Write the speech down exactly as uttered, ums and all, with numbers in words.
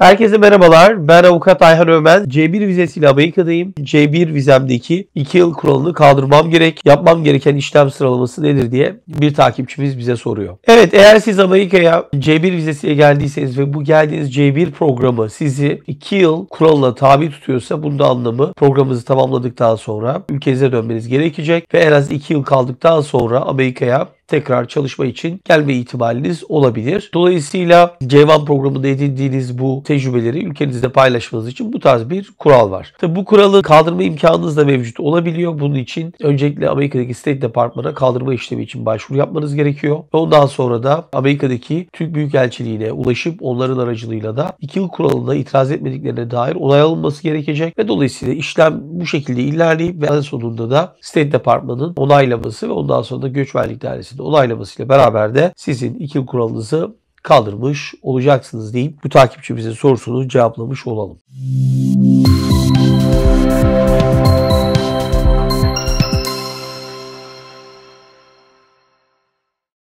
Herkese merhabalar. Ben avukat Ayhan Ömen. C bir vizesiyle Amerika'dayım. C bir vizemdeki iki yıl kuralını kaldırmam gerek. Yapmam gereken işlem sıralaması nedir diye bir takipçimiz bize soruyor. Evet, eğer siz Amerika'ya C bir vizesiyle geldiyseniz ve bu geldiğiniz C bir programı sizi iki yıl kuralına tabi tutuyorsa bunun da anlamı programınızı tamamladıktan sonra ülkenize dönmeniz gerekecek ve en az iki yıl kaldıktan sonra Amerika'ya tekrar çalışma için gelme ihtimaliniz olabilir. Dolayısıyla C bir programında edindiğiniz bu tecrübeleri ülkenizde paylaşmanız için bu tarz bir kural var. Tabi bu kuralı kaldırma imkanınız da mevcut olabiliyor. Bunun için öncelikle Amerika'daki State Department'a kaldırma işlemi için başvuru yapmanız gerekiyor. Ondan sonra da Amerika'daki Türk Büyükelçiliğine ulaşıp onların aracılığıyla da iki yıl kuralına itiraz etmediklerine dair onay alınması gerekecek ve dolayısıyla işlem bu şekilde ilerleyip ve en sonunda da State Department'ın onaylaması ve ondan sonra da Göçmenlik Dairesi'nin onaylamasıyla beraber de sizin iki yıl kuralınızı kaldırmış olacaksınız deyip bu takipçimizin sorusunu cevaplamış olalım.